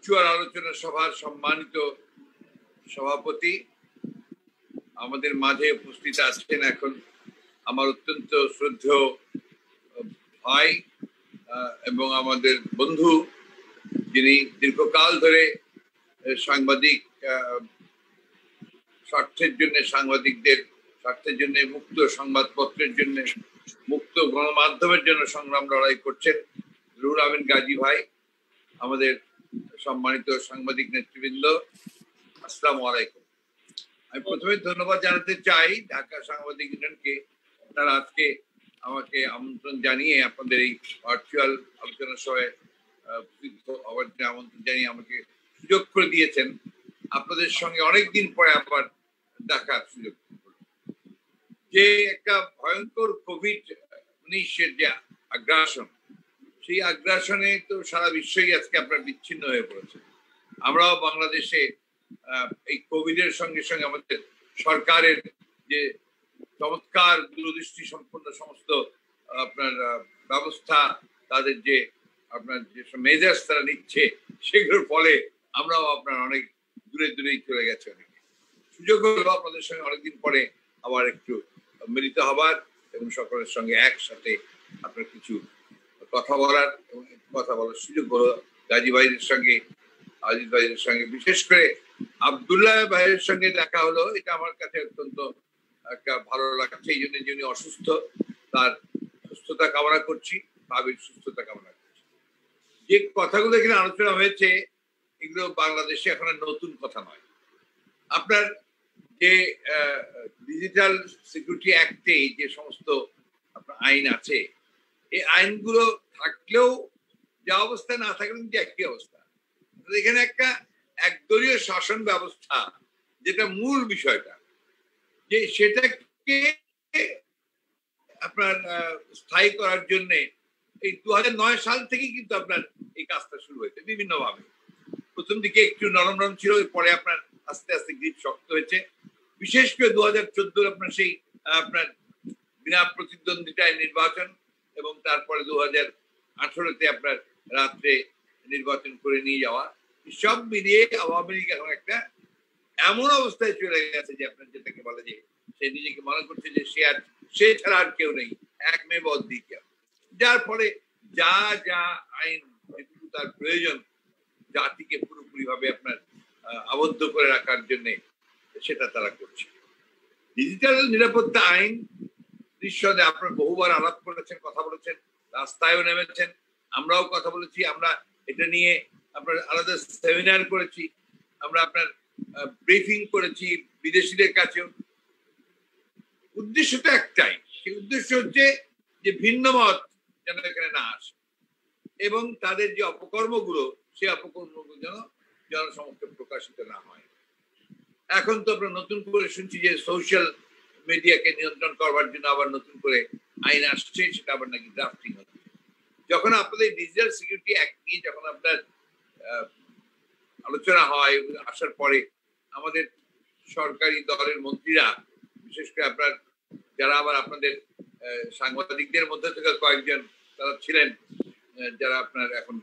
Virtual আলোচনা সভার সম্মানিত সভাপতি আমাদের মাঝে উপস্থিত আছেন এখন আমার অত্যন্ত শ্রদ্ধেয় ভাই এবং আমাদের বন্ধু, যিনি দীর্ঘকাল ধরে সাংবাদিক স্বার্থের জন্য, সাংবাদিকদের স্বার্থের জন্য, মুক্ত সংবাদপত্রের জন্য, মুক্ত গণমাধ্যমের জন্য সংগ্রাম লড়াই করছেন, রুহুল আমিন গাজী ভাই। আমাদের সম্মানিত সাংবাদিক নেতৃবৃন্দ, আসসালামু আলাইকুম। আমি প্রথমে ধন্যবাদ জানাতে চাই ঢাকা সাংবাদিক ইউনিয়নকে, তারা আজকে আমাকে আমন্ত্রণ জানিয়ে আপনাদের এই ভার্চুয়াল আলোচনা সভায় আমন্ত্রণ জানিয়ে আমাকে সুযোগ করে দিয়েছেন। আপনাদের সঙ্গে অনেকদিন পরে আবার দেখার সুযোগ। যে একটা ভয়ঙ্কর কোভিড-19 যে আগ্রাসন, সেই আগ্রাসনে তো সারা বিশ্বই আজকে আপনার বিচ্ছিন্ন হয়ে পড়েছে। আমরাও বাংলাদেশে এই কোভিডের সঙ্গে সঙ্গে আমাদের সরকারের যে চমৎকার দূরদৃষ্টি সম্পন্ন সমস্ত আপনার ব্যবস্থা, তাদের যে আপনার যেসব মেজার্স তারা নিচ্ছে, সেগুলোর ফলে আমরাও আপনার অনেক দূরে দূরেই চলে গেছে। অনেকে সুযোগ হলো আপনাদের সঙ্গে অনেকদিন পরে আবার একটু মিলিত হবার এবং সকলের সঙ্গে একসাথে আপনার কিছু কথা বলার এবং কথা বলার সুযোগ হলো। গাজী ভাইয়ের সঙ্গে, আজিজ ভাইয়ের সঙ্গে, বিশেষ করে আব্দুল্লাহ ভাইয়ের সঙ্গে দেখা হলো। এটা আমার কাছে অত্যন্ত একটা ভালো লাগছে। এই জন্য যিনি অসুস্থ, তার সুস্থতা কামনা করছি, ভাবির সুস্থতা কামনা করছি। যে কথাগুলো এখানে আলোচনা হয়েছে, এগুলো বাংলাদেশে এখন নতুন কথা নয়। আপনার যে ডিজিটাল সিকিউরিটি অ্যাক্টে যে সমস্ত আপনার আইন আছে, এই আইনগুলো থাকলেও যা অবস্থা, না থাকলেও কিন্তু একই অবস্থা। এখানে একটা একদলীয় শাসন ব্যবস্থা, যেটা মূল বিষয়টা, যে সেটাকে আপনার স্থায়ী করার জন্য এই 2009 সাল থেকেই কিন্তু আপনার এই কাজটা শুরু হয়েছে বিভিন্ন ভাবে। প্রথম দিকে একটু নরম নরম ছিল, পরে আপনার আস্তে আস্তে গ্রিপ শক্ত হয়েছে। বিশেষ করে 2014 আপনার সেই আপনার বিনা প্রতিদ্বন্দ্বিতায় নির্বাচন, এবং তারপরে 2018-তে আপনার রাত্রে নির্বাচন করে নিয়ে যাওয়া, সব মিলিয়ে আওয়ামী লীগ এখন একটা এমন অবস্থায় চলে গেছে যে আপনার যেটাকে বলে যে সে নিজেকে মনে করছে যে সে ছাড়া আর কেউ নেই, এক মেয়ে অদ্বিতীয়। যার ফলে যা যা আইন যেটুকু তার প্রয়োজন জাতিকে পুরোপুরি ভাবে আপনার আবদ্ধ করে রাখার জন্য, সেটা তারা করছে। ডিজিটাল নিরাপত্তা আইন নিঃসন্দেহে আপনার বহুবার আলাপ করেছেন, কথা বলেছেন, রাস্তায়ও নেমেছেন, আমরাও কথা বলেছি। আমরা এটা নিয়ে আপনার আলাদা সেমিনার করেছি, আমরা আপনার ব্রিফিং করেছি বিদেশিদের কাছেও। উদ্দেশ্যটা একটাই, সেই উদ্দেশ্য হচ্ছে যে ভিন্ন মত যেন এখানে না আসে, এবং তাদের যে অপকর্মগুলো, সেই অপকর্মগুলো যেন জনসমক্ষে প্রকাশিত না হয়। এখন তো আমরা নতুন করে শুনছি যে সোশ্যাল মিডিয়াকে নিয়ন্ত্রণ করবার জন্য আবার নতুন করে আইন আসছে, সেটা আবার নাকি ড্রাফটিং হচ্ছে। যখন আপনাদের ডিজিটাল সিকিউরিটি অ্যাক্ট নিয়ে যখন আপনার আলোচনা হয়, আসার পরে আমাদের সরকারি দলের মন্ত্রীরা, বিশেষ করে আপনার যারা আবার আপনাদের সাংবাদিকদের মধ্যে থেকে কয়েকজন তারা ছিলেন, যারা আপনার এখন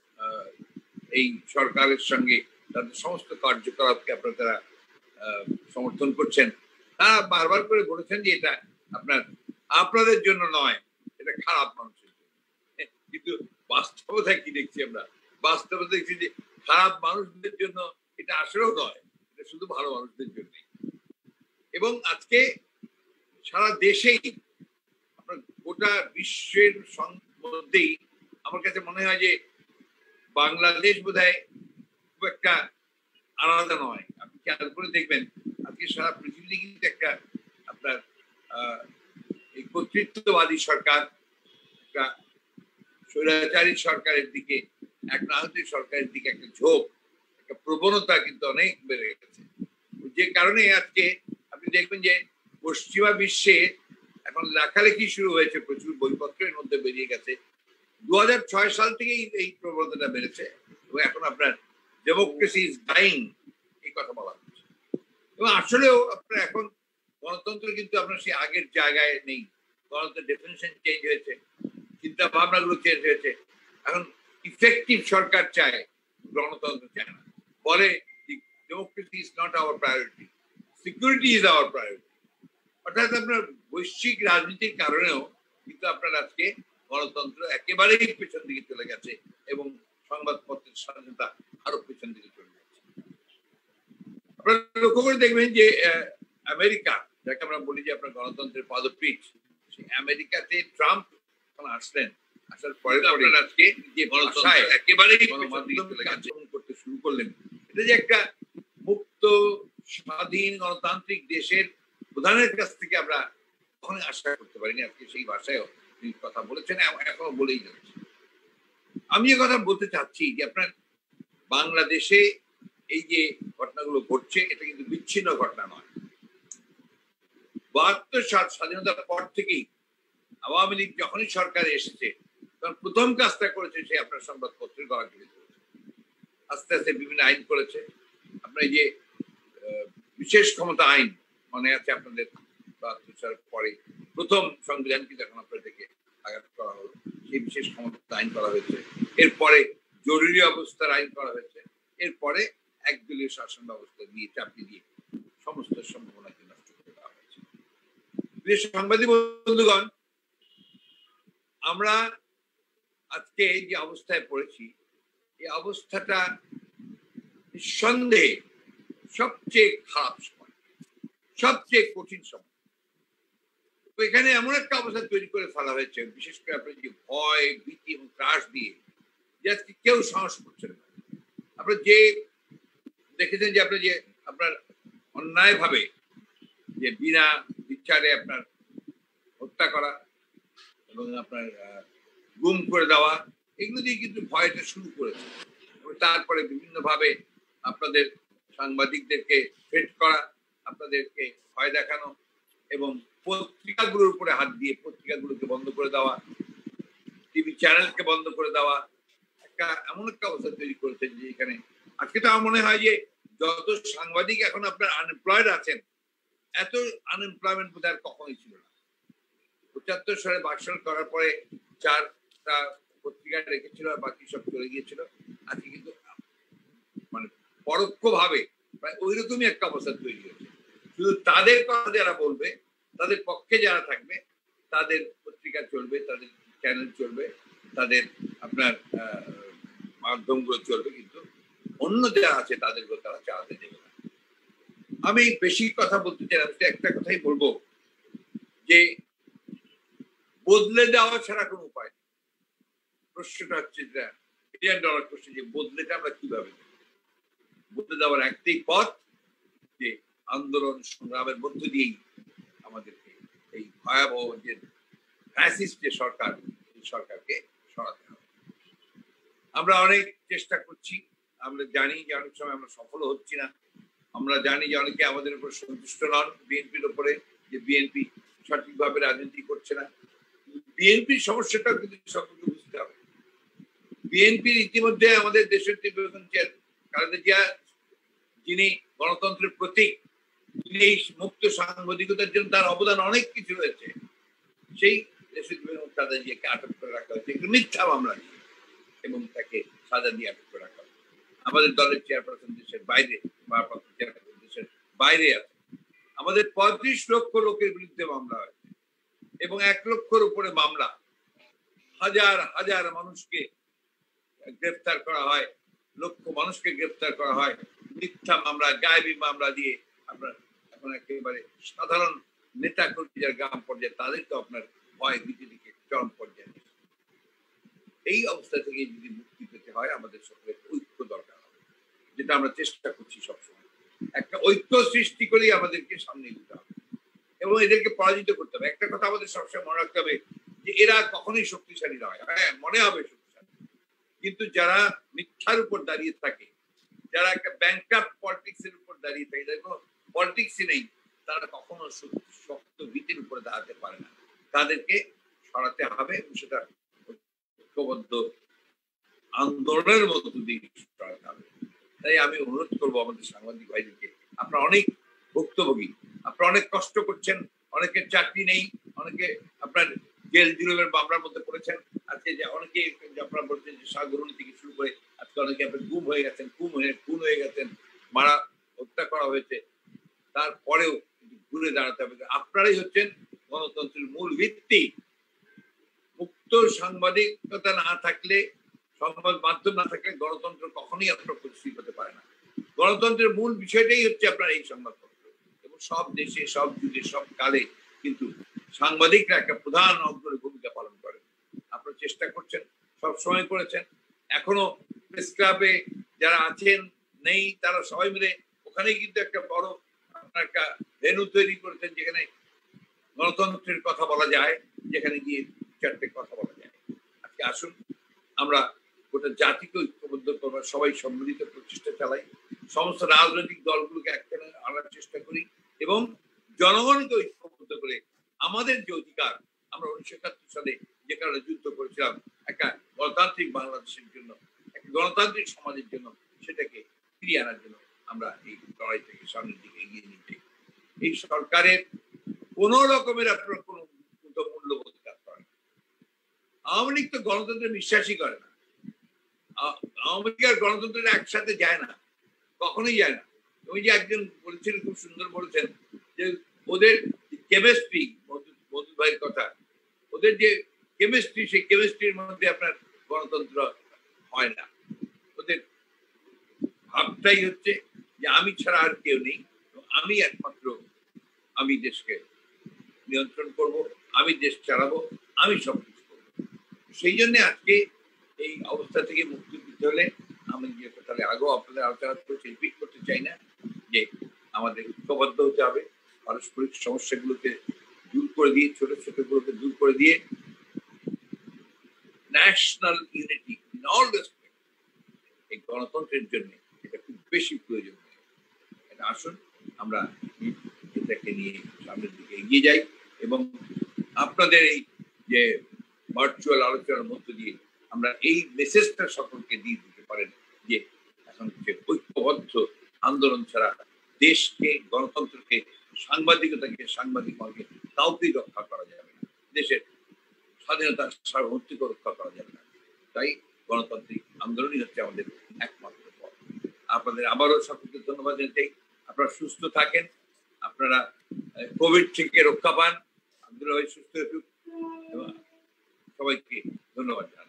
এই সরকারের সঙ্গে তাদের সমস্ত কার্যকলাপকে আপনার তারা সমর্থন করছেন, তারা বারবার করে বলেছেন যে এটা আপনাদের জন্য নয়, এটা খারাপ মানুষের জন্য। কিন্তু বাস্তবতা কি দেখছি আমরা? বাস্তবতা দেখছি যে খারাপ মানুষদের জন্য এটা আসলেও নয়, এটা শুধু ভালো মানুষদের জন্য। এবং আজকে সারা দেশেই আপনার গোটা বিশ্বের মধ্যেই আমার কাছে মনে হয় যে বাংলাদেশ বোধহয় খুব একটা আলাদা নয়। আপনি খেয়াল করে দেখবেন আজকে সারা পৃথিবীতে কিন্তু একটা আপনার এই কর্তৃত্ববাদী সরকার, একটা স্বৈরাচারী সরকারের দিকে, এক রাজনৈতিক সরকারের দিকে একটা ঝোঁক, একটা প্রবণতা কিন্তু অনেক বেড়ে গেছে। যে কারণে আজকে আপনি দেখবেন যে পশ্চিমা বিশ্বে এখন লেখালেখি শুরু হয়েছে, প্রচুর বইপত্রের মধ্যে বেরিয়ে গেছে। 2006 সাল থেকেই এই প্রবণতাটা বেড়েছে, এবং এখন আপনার ডেমোক্রেসি ইজ ডাইং এই কথা বলা হচ্ছে। এবং আসলেও আপনার এখন গণতন্ত্র কিন্তু আপনার সেই আগের জায়গায় নেই। গণতন্ত্রের ডেফিনিশন চেঞ্জ হয়েছে, চিন্তা ভাবনাগুলো চেঞ্জ হয়েছে। এখন ইফেক্টিভ সরকার চায়, গণতন্ত্র চায় না, বলে democracy is not our priority, security is our priority. অর্থাৎ আপনার বৈশ্বিক রাজনীতির কারণেও কিন্তু আপনার আজকে গণতন্ত্র একেবারেই পেছন দিকে চলে গেছে এবং সংবাদপত্রের স্বাধীনতা আরো পেছন দিকে চলে যাচ্ছে। আপনারা লক্ষ্য করে দেখবেন যে আমেরিকা, যাকে আমরা বলি যে আপনার গণতন্ত্রের পদপীঠ, সেই আমেরিকাতে ট্রাম্প আসলেন, আসার পরে আপনার আজকে যে গণতন্ত্র একেবারেই আচরণ করতে শুরু করলেন, এটা যে একটা মুক্ত স্বাধীন গণতান্ত্রিক দেশের প্রধানের কাছ থেকে আমরা কখনোই আশা করতে পারিনি। আজকে সেই ভাষায়ও তিনি কথা বলেছেন, এখনো বলেই যাচ্ছে। আমি যে কথা বলতে চাচ্ছি যে আপনার বাংলাদেশে এই যে ঘটনাগুলো ঘটছে, এটা কিন্তু বিচ্ছিন্ন ঘটনা নয়। 72 সাল স্বাধীনতার পর থেকেই আওয়ামী লীগ যখনই সরকারে এসেছে তখন প্রথম কাজটা করেছে সে আপনার সংবাদপত্রের গলাগলি করেছে, আস্তে আস্তে বিভিন্ন আইন করেছে। আপনার যে বিশেষ ক্ষমতা আইন মনে আছে আপনাদের, 72 সাল পরে প্রথম সংবিধানকে যখন আপনাদেরকে আঘাত করা হলো, সেই বিশেষ ক্ষমতা আইন করা হয়েছে। এরপরে জরুরি অবস্থার আইন করা হয়েছে। এরপরে একদলীয় শাসন ব্যবস্থা দিয়ে চাপিয়ে দিয়ে সমস্ত সম্ভাবনাকে নষ্ট করে দেওয়া হয়েছে। সাংবাদিক বন্ধুগণ, আমরা আজকে যে অবস্থায় পড়েছি, এই অবস্থাটা নিঃসন্দেহে সবচেয়ে খারাপ সময়, সবচেয়ে কঠিন সময়। এখানে এমন একটা অবস্থা তৈরি করে ফেলা হয়েছে, বিশেষ করে আপনার যে ভয়, ভীতি এবং ত্রাস দিয়ে, যে আজকে কেউ সাহস করছেন না। আপনার যে দেখেছেন যে আপনার যে আপনার অন্যায় ভাবে যে বিনা বিচারে আপনার হত্যা করা এবং আপনার গুম করে দেওয়া, এগুলো দিয়ে কিন্তু ভয়টা শুরু করেছে। তারপরে বিভিন্ন ভাবে আপনাদের সাংবাদিকদেরকে থ্রেট করা, আপনাদেরকে ভয় দেখানো এবং পত্রিকাগুলোর উপরে হাত দিয়ে পত্রিকাগুলোকে বন্ধ করে দেওয়া, টিভি চ্যানেলকে বন্ধ করে দেওয়া, একটা এমন একটা অবস্থা তৈরি করেছে যে এখানে আজকে তো আমার মনে হয় যে যত সাংবাদিক এখন আপনার আনএমপ্লয়েড আছেন, এত আনএমপ্লয়মেন্ট বোধ আর কখনোই ছিল না। 75 সালে বাকশাল করার পরে 4টা পত্রিকা রেখেছিল আর বাকি সব চলে গিয়েছিল। আজকে কিন্তু মানে পরোক্ষ ভাবে প্রায় ওই রকমই একটা অবস্থা তৈরি হয়েছে। শুধু তাদের কথা যারা বলবে, তাদের পক্ষে যারা থাকবে, তাদের পত্রিকা চলবে, তাদের চ্যানেল চলবে, তাদের আপনার মাধ্যমগুলো চলবে, কিন্তু অন্য যারা আছে তাদেরকে তারা চালাতে দেবে না। আমি বেশি কথা বলতে চাই না, একটা কথাই বলবো যে বদলে দেওয়া ছাড়া কোনো উপায় নেই। প্রশ্নটা হচ্ছে যেটা $1 বিলিয়ন প্রশ্ন, যে বদলেটা আমরা কিভাবে দেব? বদলে দেওয়ার একটাই পথ, যে আন্দোলন সংগ্রামের মধ্য দিয়েই আমাদেরকে এই ভয়াবহ যে ফ্যাসিস্ট যে সরকার, এই সরকারকে সরাতে হবে। আমরা অনেক চেষ্টা করছি, আমরা জানি যে অনেক সময় আমরা সফল হচ্ছি না। আমরা জানি যে অনেকে আমাদের উপর সন্তুষ্ট নন, বিএনপির উপরে, যে বিএনপি সঠিকভাবে রাজনীতি করছে না। বিএনপির সমস্যাটাও কিন্তু সকলকে বুঝতে হবে। বিএনপির ইতিমধ্যে আমাদের দেশের খালেদা জিয়া, যিনি গণতন্ত্রের প্রতীক, তিনি এই মুক্ত সাংবাদিকতার জন্য তার অবদান অনেক কিছু রয়েছে, সেই দেশের খালেদা জিয়াকে আটক করে রাখা হয়েছে মিথ্যা মামলা দিয়ে এবং তাকে সাজা দিয়ে আটক করে রাখা হয়েছে। আমাদের দলের চেয়ারপারসন দেশের বাইরে, দেশের বাইরে আছে। আমাদের 35 লক্ষ লোকের বিরুদ্ধে মামলা হয়েছে এবং 1 লক্ষর উপরে মামলা, হাজার হাজার মানুষকে গ্রেফতার করা হয়, লক্ষ মানুষকে গ্রেফতার করা হয় মিথ্যা মামলা, গায়েবী মামলা দিয়ে। আপনার এখন একেবারে সাধারণ নেতা কর্মী যারা গ্রাম পর্যায়ে, তাদেরকে আপনার ভয় ভীতি দিকে চরম পর্যায়ে। এই অবস্থা থেকে যদি মুক্তি পেতে হয়, আমাদের সকলের ঐক্য দরকার হবে, যেটা আমরা চেষ্টা করছি সবসময়। একটা ঐক্য সৃষ্টি করেই আমাদেরকে সামনে যেতে হবে এবং এদেরকে পরাজিত করতে হবে। একটা কথা আমাদের সবসময় মনে রাখতে হবে যে এরা কখনোই শক্তিশালী নয়। হ্যাঁ, মনে হবে শক্তিশালী, কিন্তু যারা মিথ্যার উপর দাঁড়িয়ে থাকে, যারা একটা ব্যাংকরাপ্ট পলিটিক্স এর উপর দাঁড়িয়ে থাকে, যাদের কোনো পলিটিক্সই নেই, তারা কখনো শক্ত ভিত্তির উপরে দাঁড়াতে পারে না। তাদেরকে সরাতে হবে এবং সেটা ঐক্যবদ্ধ আন্দোলনের মধ্য দিয়ে সরাতে হবে। তাই আমি অনুরোধ করবো আমাদের সাংবাদিক ভাইদেরকে, আপনারা অনেক ভুক্তভোগী, আপনারা অনেক কষ্ট করছেন, অনেকের চাকরি নেই, অনেকে আপনার জেল জুলুমের মামলার মধ্যে পড়েছেন। আজকে যে অনেকে আপনারা বলছেন যে সাগরণী থেকে শুরু করে আজকে অনেকে আপনি গুম হয়ে গেছেন, খুন হয়ে গেছেন, মারা হত্যা করা হয়েছে, তারপরেও ঘুরে দাঁড়াতে হবে। আপনারাই হচ্ছেন গণতন্ত্রের মূল ভিত্তি। মুক্ত সাংবাদিকতা না থাকলে, সংবাদ মাধ্যম না থাকলে গণতন্ত্র কখনোই আপনার প্রতিষ্ঠিত হতে পারে না। গণতন্ত্রের মূল বিষয়টাই হচ্ছে আপনার এই সংবাদপত্র, এবং সব দেশে, সব যুগে, সব কালে কিন্তু সাংবাদিকরা একটা প্রধান অগ্রণী ভূমিকা পালন করে। আপনারা চেষ্টা করছেন, সবসময় করেছেন, এখনো প্রেস ক্লাবে যারা আছেন নেই তারা সবাই মিলে ওখানে কিন্তু একটা বড় আপনার একটা ভেন্যু তৈরি করেছেন যেখানে গণতন্ত্রের কথা বলা যায়, যেখানে গিয়ে চারটে কথা বলা যায়। আজকে আসুন আমরা গোটা জাতিকে ঐক্যবদ্ধ করবার সবাই সম্মিলিত প্রচেষ্টা চালাই, সমস্ত রাজনৈতিক দলগুলোকে একখানে আনার চেষ্টা করি এবং জনগণকে ঐক্যবদ্ধ করে আমাদের যে অধিকার, আমরা 1971 সালে যে কারণে যুদ্ধ করেছিলাম একটা গণতান্ত্রিক বাংলাদেশের জন্য, একটা গণতান্ত্রিক সমাজের জন্য, সেটাকে ফিরিয়ে আনার জন্য আমরা এই লড়াই থেকে সামনের দিকে এগিয়ে নিচ্ছি। এই সরকারের কোন রকমের আপনার কোন মূল্যবোধ কাজ করে না। আওয়ামী লীগ তো গণতন্ত্রে বিশ্বাসই করে না। আওয়ামী লীগ আর গণতন্ত্রের একসাথে যায় না, কখনোই যায় না। ওই যে একজন বলেছিলেন, খুব সুন্দর বলেছেন যে ওদের কেমিস্ট্রি, মধু ভাইয়ের কথা, ওদের যে কেমিস্ট্রি, সেই কেমিস্ট্রির মধ্যে আপনার গণতন্ত্র হয় না। ওদের ভাবটাই হচ্ছে যে আমি ছাড়া আর কেউ নেই, আমি একমাত্র, আমি দেশকে নিয়ন্ত্রণ করব, আমি দেশ চালাবো, আমি সবকিছু করবো। সেই জন্য আজকে এই অবস্থা থেকে মুক্তি দিতে হলে আমি যে তাহলে আগেও আপনাদের আলোচনা করছি, রিপিট করতে চাই না, যে আমাদের ঐক্যবদ্ধ হতে হবে, পারস্পরিক সমস্যাগুলোকে দূর করে দিয়ে, ছোট ছোট গুলোকে দূর করে দিয়ে national unity in all respect, এই গণতন্ত্রের জন্য এটা খুব বেশি প্রয়োজন। এটা আসুন আমরা এটাকে নিয়ে সামনের দিকে এগিয়ে যাই এবং আপনাদের এই যে ভার্চুয়াল আলোচনার মধ্য দিয়ে আমরা এই মেসেজটা সকলকে দিয়ে দিতে পারেন যে এখন ঐক্যবদ্ধ আন্দোলন ছাড়া দেশকে, গণতন্ত্রকে, সাংবাদিকতাকে, সাংবাদিককে কাউকেই রক্ষা করা যাবে না, দেশের স্বাধীনতার সার্বভৌমত্ব রক্ষা করা যাবে না। তাই গণতান্ত্রিক আন্দোলনই হচ্ছে আমাদের একমাত্র পথ। আপনাদের আবারও সকলকে ধন্যবাদ জানাই। আপনারা সুস্থ থাকেন, আপনারা কোভিড থেকে রক্ষা পান, আব্দুল ভাই সুস্থ হয়ে সবাইকে ধন্যবাদ।